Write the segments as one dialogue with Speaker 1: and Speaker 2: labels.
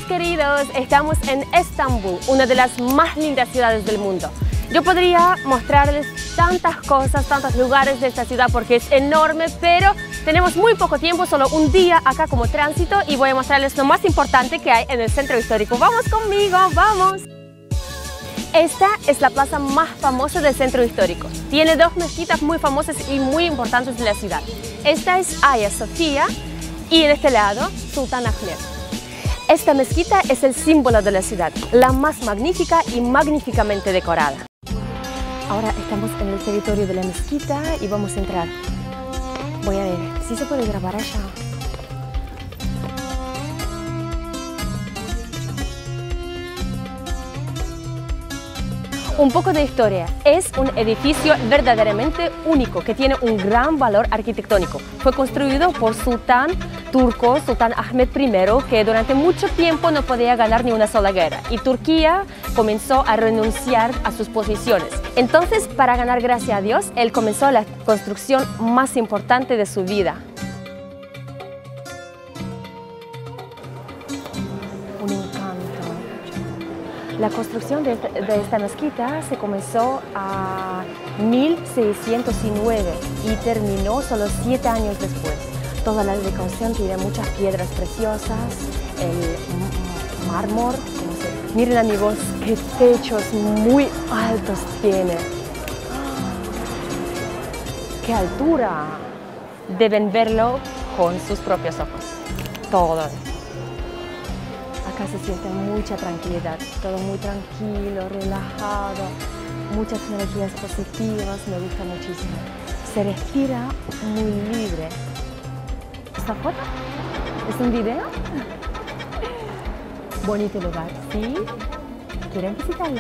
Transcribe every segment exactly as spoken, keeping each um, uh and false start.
Speaker 1: amigos queridos, estamos en Estambul, una de las más lindas ciudades del mundo. Yo podría mostrarles tantas cosas, tantos lugares de esta ciudad porque es enorme, pero tenemos muy poco tiempo, solo un día acá como tránsito, y voy a mostrarles lo más importante que hay en el centro histórico. ¡Vamos conmigo! ¡Vamos! Esta es la plaza más famosa del centro histórico. Tiene dos mezquitas muy famosas y muy importantes de la ciudad. Esta es Hagia Sophia y en este lado Sultan Ahmed. Esta mezquita es el símbolo de la ciudad, la más magnífica y magníficamente decorada. Ahora estamos en el territorio de la mezquita y vamos a entrar. Voy a ver si se puede grabar allá. Un poco de historia. Es un edificio verdaderamente único que tiene un gran valor arquitectónico. Fue construido por sultán turco, Sultan Ahmed primero, que durante mucho tiempo no podía ganar ni una sola guerra, y Turquía comenzó a renunciar a sus posiciones. Entonces, para ganar gracias a Dios, él comenzó la construcción más importante de su vida. Un encanto. La construcción de esta, de esta mezquita se comenzó a mil seiscientos nueve y terminó solo siete años después. Toda la decoración tiene muchas piedras preciosas, el mármol, como se... Miren amigos, qué techos muy altos tiene. ¡Qué altura! Deben verlo con sus propios ojos. Todo. Acá se siente mucha tranquilidad, todo muy tranquilo, relajado, muchas energías positivas, me gusta muchísimo. Se respira muy libre. ¿Esta foto? ¿Es un video? Bonito lugar, ¿sí? ¿Quieren visitarlo?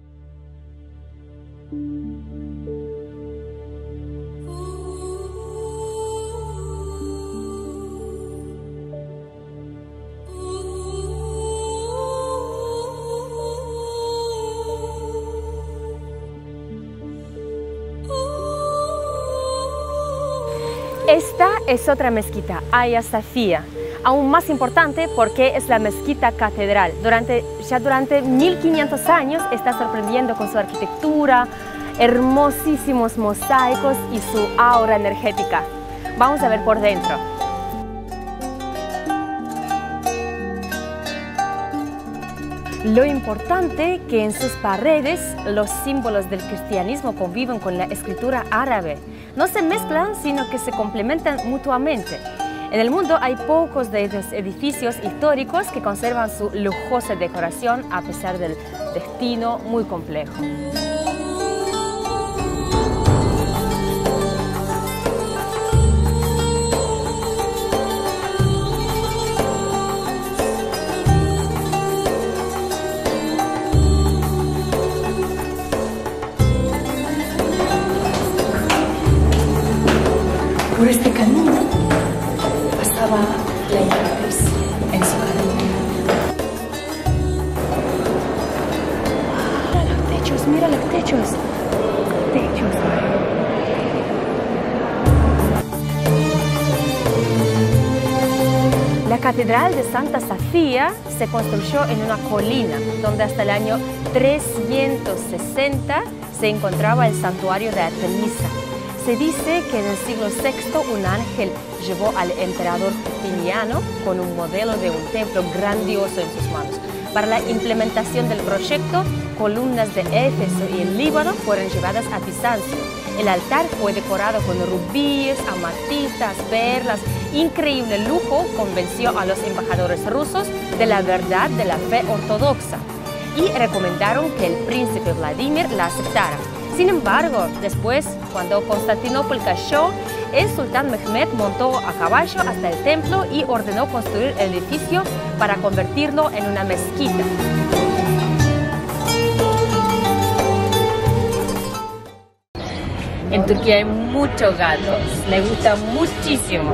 Speaker 1: Esta es otra mezquita, Hagia Sophia, aún más importante porque es la mezquita catedral. Durante, ya durante mil quinientos años está sorprendiendo con su arquitectura, hermosísimos mosaicos y su aura energética. Vamos a ver por dentro. Lo importante que en sus paredes los símbolos del cristianismo conviven con la escritura árabe. No se mezclan, sino que se complementan mutuamente. En el mundo hay pocos de estos edificios históricos que conservan su lujosa decoración a pesar del destino muy complejo.
Speaker 2: Por este camino pasaba la emperatriz en su jardín. Mira los techos, mira los techos. Techos.
Speaker 1: La Catedral de Santa Sofía se construyó en una colina donde hasta el año trescientos sesenta se encontraba el santuario de Artemisa. Se dice que en el siglo sexto un ángel llevó al emperador Justiniano con un modelo de un templo grandioso en sus manos. Para la implementación del proyecto, columnas de Éfeso y el Líbano fueron llevadas a Bizancio. El altar fue decorado con rubíes, amatistas, perlas. Increíble lujo convenció a los embajadores rusos de la verdad de la fe ortodoxa y recomendaron que el príncipe Vladimir la aceptara. Sin embargo, después, cuando Constantinopla cayó, el sultán Mehmed montó a caballo hasta el templo y ordenó construir el edificio para convertirlo en una mezquita. En Turquía hay muchos gatos, me gusta muchísimo.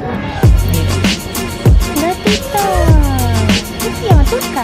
Speaker 3: ¡Gatito! ¿Qué se llama turca?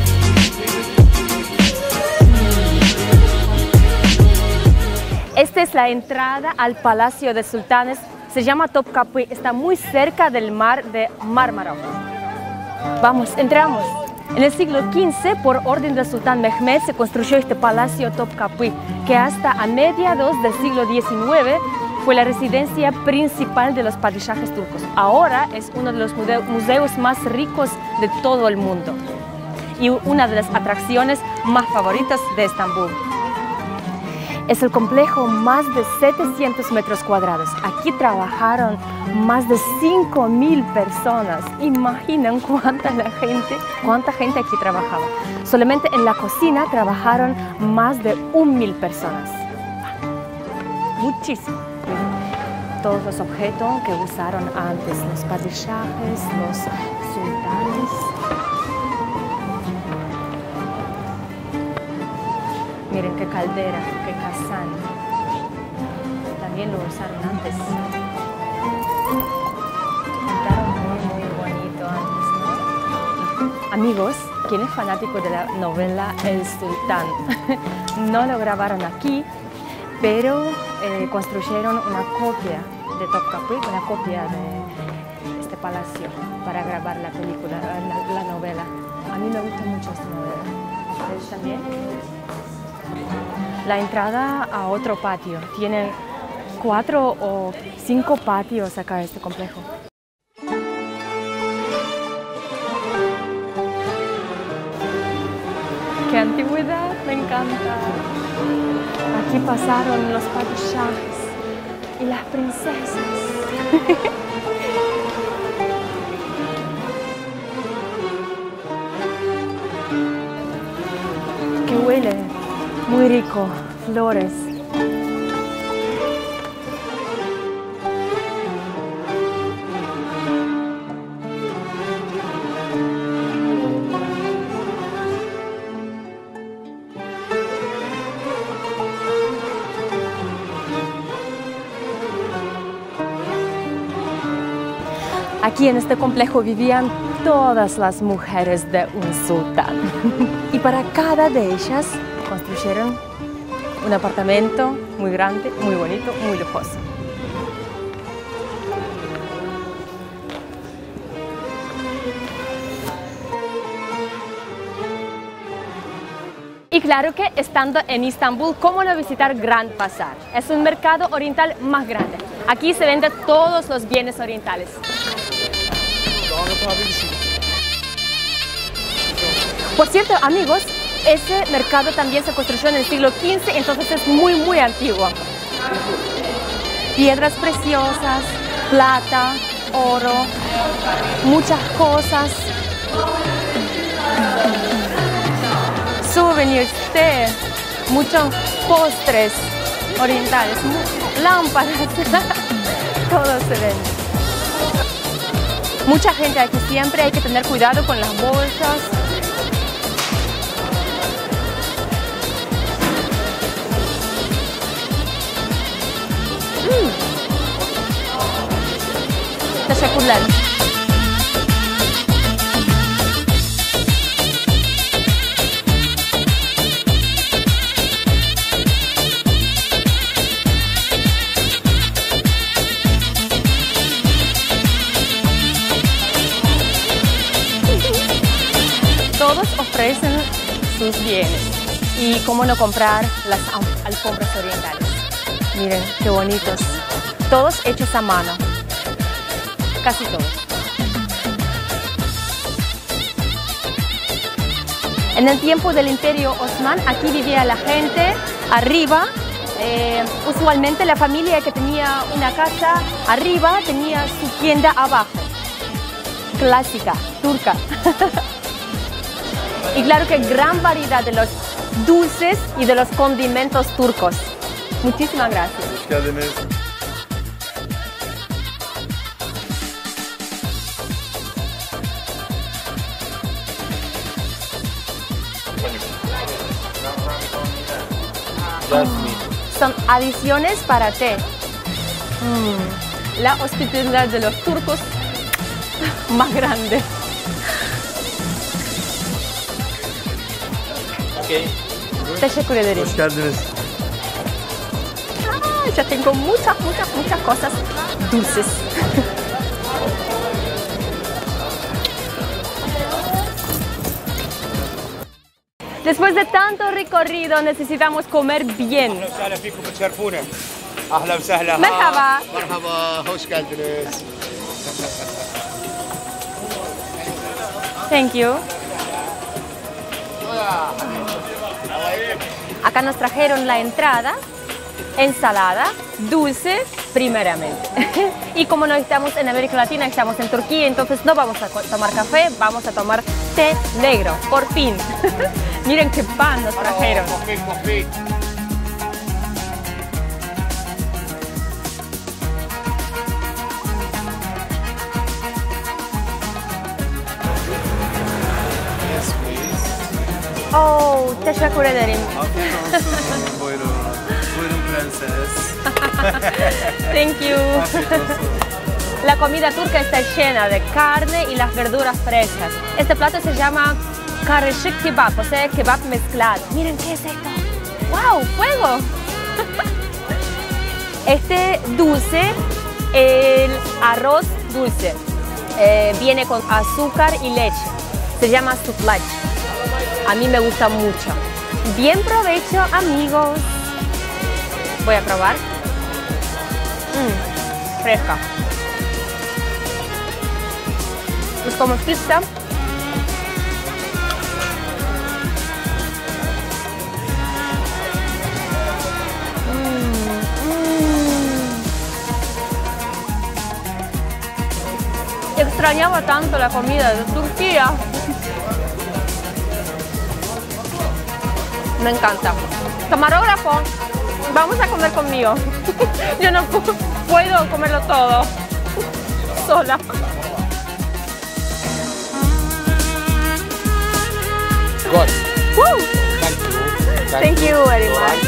Speaker 1: Esta es la entrada al Palacio de Sultanes. Se llama Topkapı, está muy cerca del mar de Mármara. Vamos, entramos. En el siglo quince, por orden del sultán Mehmed, se construyó este Palacio Topkapı, que hasta a mediados del siglo diecinueve fue la residencia principal de los padishajes turcos. Ahora es uno de los museos más ricos de todo el mundo y una de las atracciones más favoritas de Estambul. Es el complejo más de setecientos metros cuadrados. Aquí trabajaron más de cinco mil personas. Imaginen cuánta la gente, cuánta gente aquí trabajaba. Solamente en la cocina trabajaron más de un mil personas. Muchísimo. Todos los objetos que usaron antes, los padishajes, los sultanes. Miren qué caldera, qué kazán. También lo usaron antes. Pintaron muy, muy bonito antes, ¿no? Amigos, ¿quién es fanático de la novela El Sultán? No lo grabaron aquí, pero eh, construyeron una copia de Topkapı, una copia de este palacio para grabar la película, la, la novela. A mí me gusta mucho esta novela. ¿Ustedes también? La entrada a otro patio. Tiene cuatro o cinco patios acá este complejo. ¡Qué antigüedad! Me encanta. Aquí pasaron los padishajes y las princesas. ¡Qué huele! Muy rico, flores. Aquí en este complejo vivían todas las mujeres de un sultán. Y para cada de ellas construyeron un apartamento muy grande, muy bonito, muy lujoso. Y claro que estando en Estambul, ¿cómo no visitar Grand Bazar? Es un mercado oriental más grande. Aquí se venden todos los bienes orientales. Por cierto, amigos, ese mercado también se construyó en el siglo quince, entonces es muy, muy antiguo. Piedras preciosas, plata, oro, muchas cosas. Souvenirs, té, muchos postres orientales, lámparas, todo se vende. Mucha gente aquí, siempre hay que tener cuidado con las bolsas. Teşekkürler. Todos ofrecen sus bienes y cómo no comprar las alfombras orientales. Miren qué bonitos, todos hechos a mano, casi todos. En el tiempo del Imperio Osman, aquí vivía la gente arriba. Eh, usualmente la familia que tenía una casa arriba tenía su tienda abajo. Clásica, turca. Y claro que gran variedad de los dulces y de los condimentos turcos. Muchísimas gracias.
Speaker 4: Hoş geldiniz.
Speaker 1: Son adiciones para té. Mm, la hospitalidad de los turcos más grande.
Speaker 4: Okay.
Speaker 1: Teşekkür ederiz.
Speaker 4: Hoş geldiniz.
Speaker 1: Aa, ya tengo muchas, muchas, muchas cosas dulces. Después de tanto recorrido necesitamos comer bien. Merhaba.
Speaker 4: Merhaba, hoş geldiniz.
Speaker 1: Thank you. Acá nos trajeron la entrada, ensalada, dulce, primeramente. Y como no estamos en América Latina, estamos en Turquía, entonces no vamos a tomar café, vamos a tomar té negro, por fin. Miren qué pan nos trajeron. Oh, teşekkür ederim.
Speaker 5: Buyurun. Buyurun prenses.
Speaker 1: Thank you. La comida turca está llena de carne y las verduras frescas. Este plato se llama karışık kebap, o sea, kebab mezclado. Miren qué es esto. ¡Wow! ¡Fuego! Este dulce, el arroz dulce, eh, viene con azúcar y leche. Se llama sütlaç. A mí me gusta mucho. Bien provecho, amigos. Voy a probar. Mmm, fresca. Es como pizza. Mm, mm. Extrañaba tanto la comida de Turquía. Me encanta. Camarógrafo, vamos a comer conmigo. Yo no puedo comerlo todo sola.
Speaker 4: Good.
Speaker 1: Woo!
Speaker 4: Thank you.
Speaker 1: Thank you very much.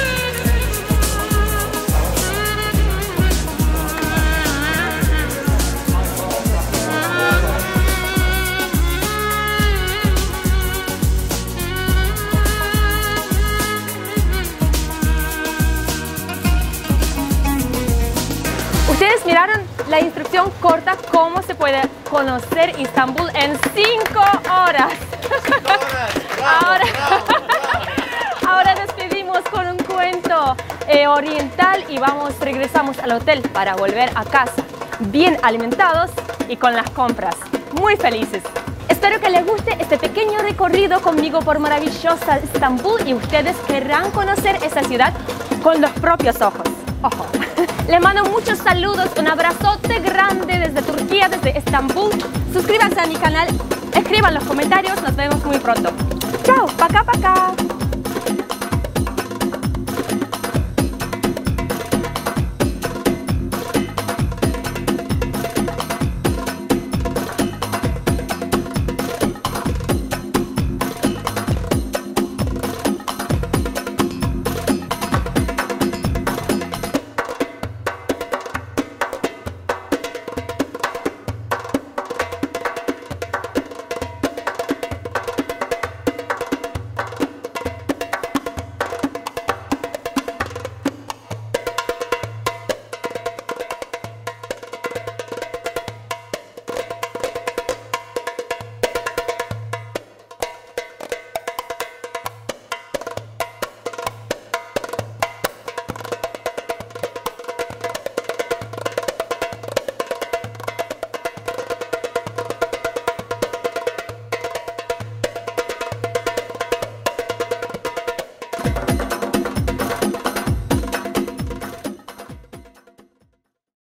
Speaker 1: Ustedes miraron la instrucción corta cómo se puede conocer Istambul en cinco horas. Ahora, ahora despedimos con un cuento eh, oriental y vamos, regresamos al hotel para volver a casa, bien alimentados y con las compras, muy felices. Espero que les guste este pequeño recorrido conmigo por maravillosa Estambul y ustedes querrán conocer esa ciudad con los propios ojos. Ojo. Les mando muchos saludos, un abrazote grande desde Turquía, desde Estambul. Suscríbanse a mi canal, escriban los comentarios, nos vemos muy pronto. Chao, paca, paca.